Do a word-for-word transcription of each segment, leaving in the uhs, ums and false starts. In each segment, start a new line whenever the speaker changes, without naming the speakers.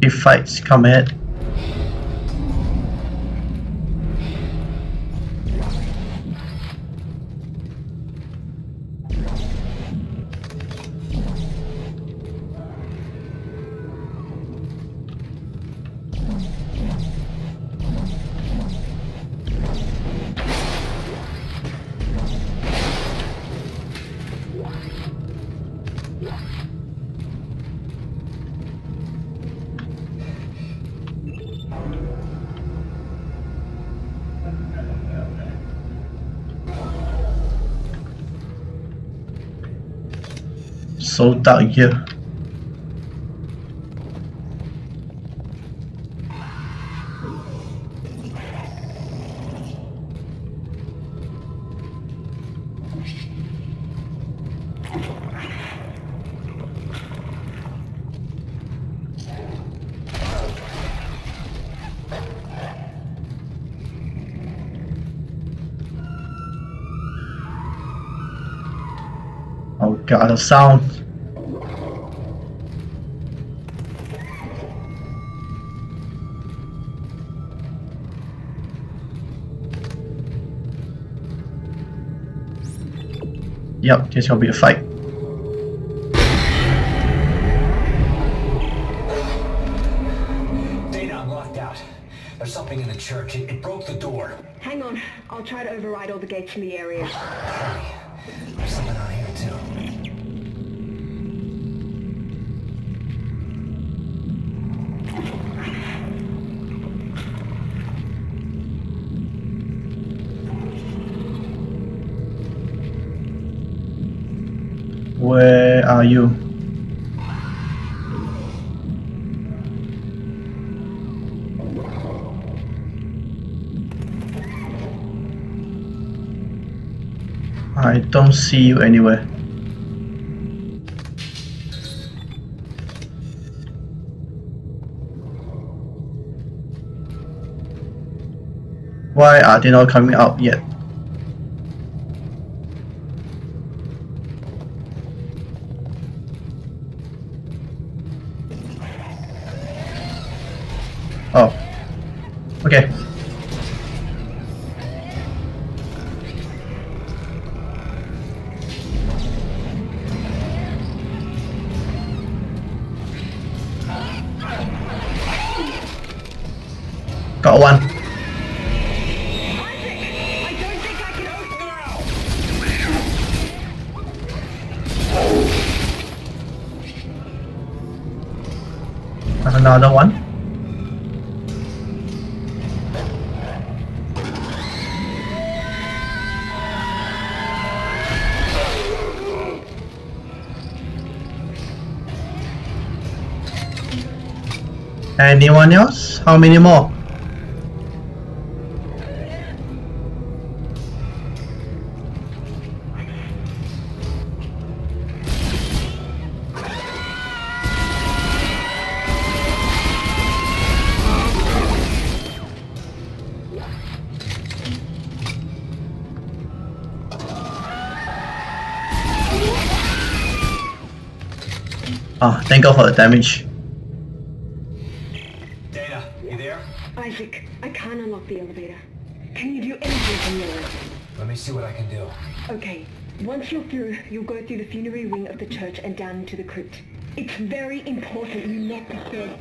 three fights come ahead. So dark here. Oh god, the sound. Yep, there's gonna be a fight.
Dana, I'm locked out. There's something in the church. It, it broke the door.
Hang on. I'll try to override all the gates in the area.
Hurry. There's something on here, too.
Where are you? I don't see you anywhere. Why are they not coming out yet? Oh, okay. Got one.
Isaac, I don't think I can open.
Another one. Anyone else? How many more? Ah, thank God for the damage.
Dana, you there?
Isaac, I can't unlock the elevator. Can you do anything from there?
Let me see what I can do.
Okay. Once you're through, you'll go through the funerary wing of the church and down into the crypt. It's very important you not disturb.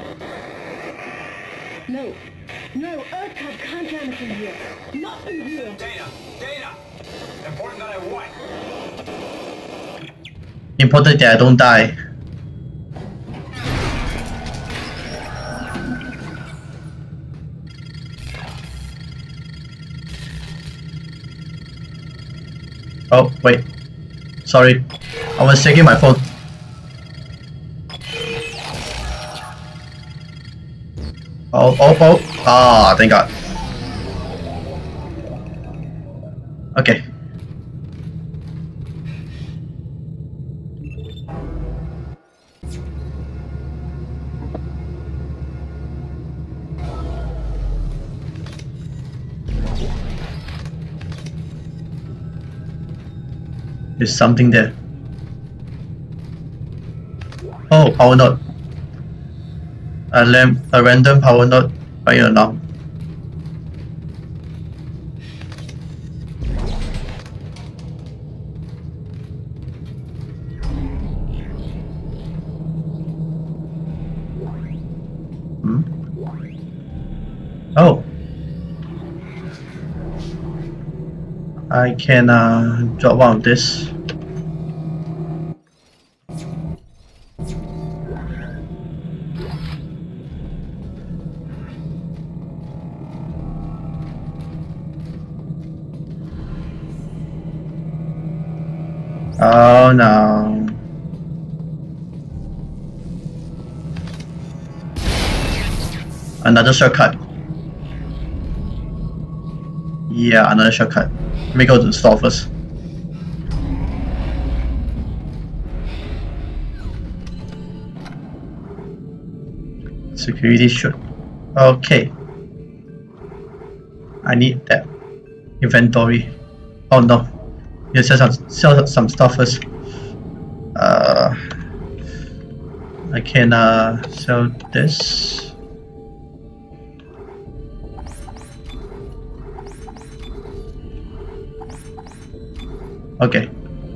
No. No, Earth Cub can't damage in here. Not in here.
Dana! Dana! Important that I what?
Important that I don't die. Oh, wait. Sorry. I was checking my phone. Oh, oh, oh. Ah, thank God. Okay. There's something there. Oh, power node. A lamp, a random power node right here now. Hmm? Oh, I can uh, drop one of this. Oh no. Another shortcut. Yeah, another shortcut. Let me go to the store first. Security shoot. Okay. I need that inventory. Oh no. You sell some sell some stuff first. Uh, I can uh sell this. Okay.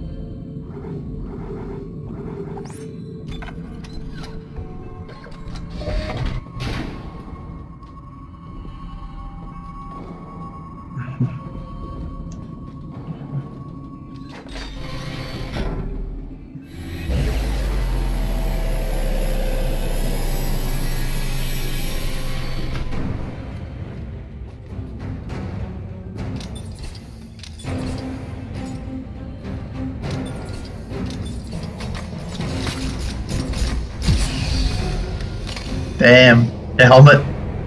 Damn, the helmet.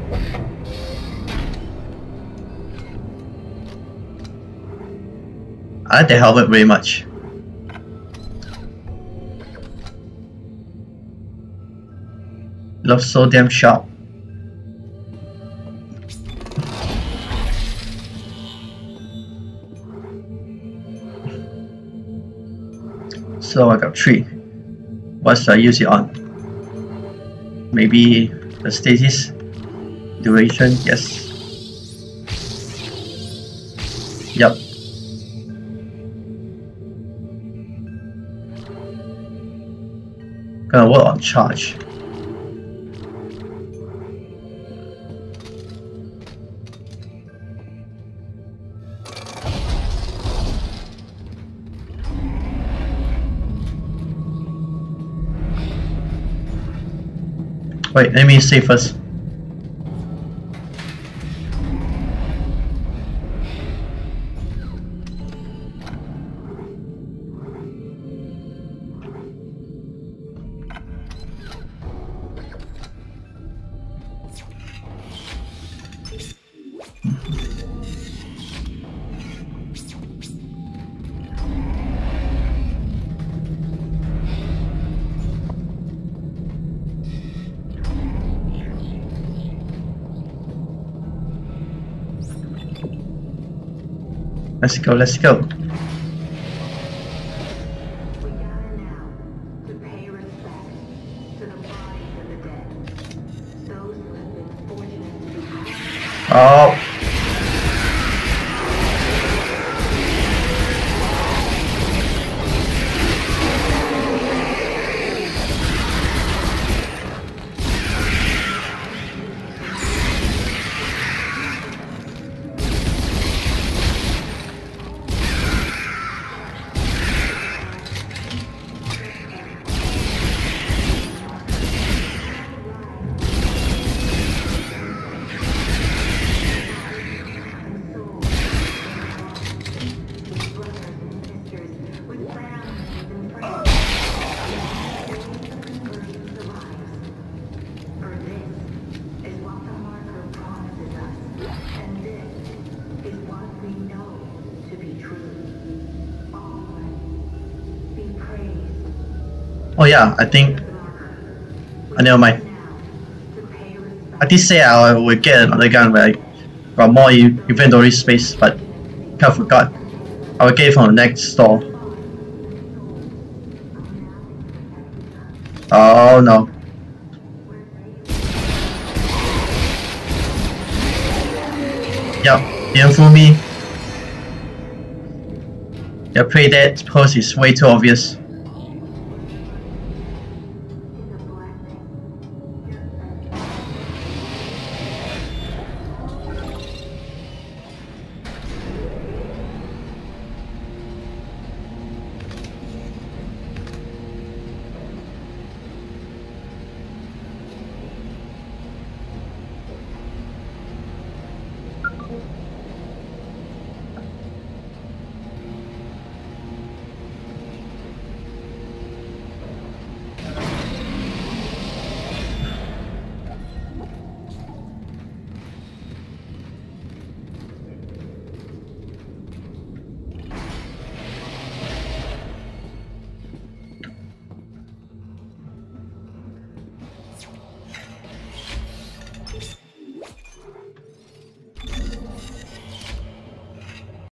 I like the helmet very much. Looks so damn sharp. So I got three. What should I use it on? Maybe the stasis duration, yes. Yep. Gonna work on charge. Wait, let me save first. Let's go, let's go.
We gather now to pay respect to the bodies of the dead, those who have been fortunate to be.
Oh. Oh yeah, I think. I never mind. I did say I would get another gun where I got more inventory space, but kind of forgot. I will get it from the next store. Oh no. Yup, didn't fool me. Your play dead pose is way too obvious.